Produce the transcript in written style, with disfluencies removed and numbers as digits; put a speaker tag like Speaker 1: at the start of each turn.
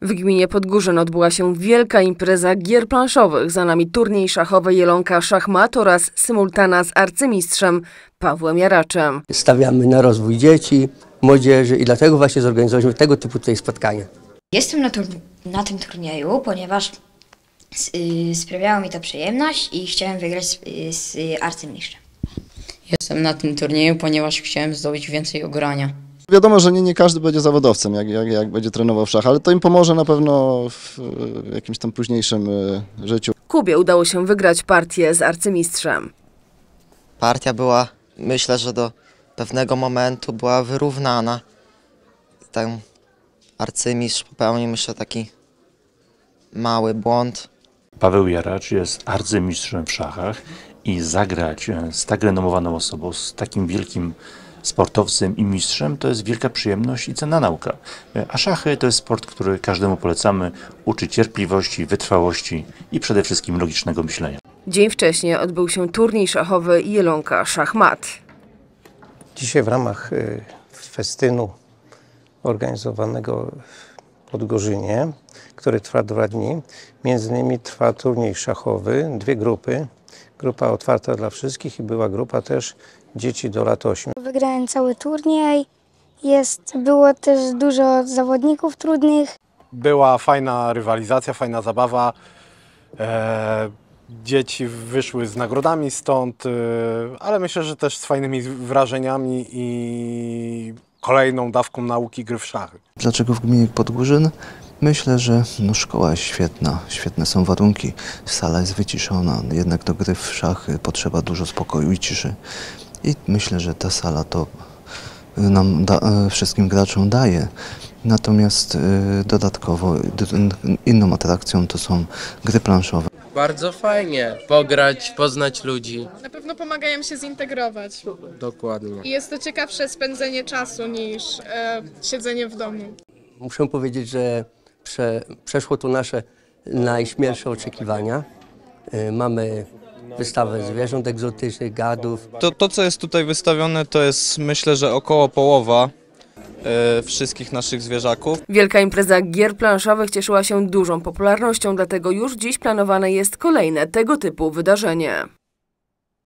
Speaker 1: W gminie Podgórzyn odbyła się wielka impreza gier planszowych. Za nami turniej szachowy Jelonka Szachmat oraz symultana z arcymistrzem Pawłem Jaraczem.
Speaker 2: Stawiamy na rozwój dzieci, młodzieży i dlatego właśnie zorganizowaliśmy tego typu tutaj spotkania.
Speaker 3: Jestem na tym turnieju, ponieważ sprawiało mi to przyjemność i chciałem wygrać z arcymistrzem.
Speaker 4: Jestem na tym turnieju, ponieważ chciałem zdobyć więcej ogrania.
Speaker 5: Wiadomo, że nie każdy będzie zawodowcem, jak będzie trenował w szach, ale to im pomoże na pewno w jakimś tam późniejszym życiu.
Speaker 1: Kubie udało się wygrać partię z arcymistrzem.
Speaker 6: Partia była, myślę, że do pewnego momentu była wyrównana. Ten arcymistrz popełnił, myślę, taki mały błąd.
Speaker 7: Paweł Jaracz jest arcymistrzem w szachach i zagrać z tak renomowaną osobą, z takim wielkim sportowcem i mistrzem, to jest wielka przyjemność i cenna nauka. A szachy to jest sport, który każdemu polecamy, uczy cierpliwości, wytrwałości i przede wszystkim logicznego myślenia.
Speaker 1: Dzień wcześniej odbył się turniej szachowy Jelonka Szachmat.
Speaker 8: Dzisiaj w ramach festynu organizowanego w Podgórzynie, który trwa 2 dni, między innymi trwa turniej szachowy, 2 grupy. Grupa otwarta dla wszystkich i była grupa też dzieci do lat 8.
Speaker 9: Wygrałem cały turniej, było też dużo zawodników trudnych.
Speaker 10: Była fajna rywalizacja, fajna zabawa. Dzieci wyszły z nagrodami stąd, ale myślę, że też z fajnymi wrażeniami i kolejną dawką nauki gry w szachy.
Speaker 11: Dlaczego w gminie Podgórzyn? Myślę, że szkoła jest świetna, świetne są warunki, sala jest wyciszona, jednak do gry w szachy potrzeba dużo spokoju i ciszy. I myślę, że ta sala to nam wszystkim graczom daje. Natomiast dodatkowo inną atrakcją to są gry planszowe.
Speaker 12: Bardzo fajnie pograć, poznać ludzi.
Speaker 13: Na pewno pomagają się zintegrować.
Speaker 12: Dokładnie.
Speaker 13: I jest to ciekawsze spędzenie czasu niż siedzenie w domu.
Speaker 2: Muszę powiedzieć, że przeszło to nasze najśmielsze oczekiwania. Mamy wystawę zwierząt egzotycznych, gadów.
Speaker 14: To, co jest tutaj wystawione, to jest, myślę, że około połowa wszystkich naszych zwierzaków.
Speaker 1: Wielka impreza gier planszowych cieszyła się dużą popularnością, dlatego już dziś planowane jest kolejne tego typu wydarzenie.